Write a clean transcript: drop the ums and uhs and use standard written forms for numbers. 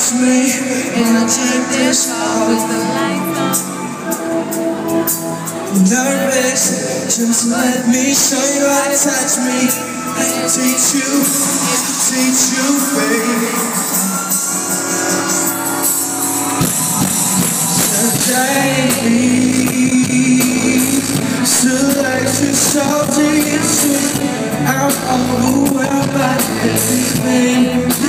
touch me, and I'll take this far with the lights on. Nervous, just let me show you how to touch me. And teach you, baby. Selection so deep, I'm overwhelmed by everything.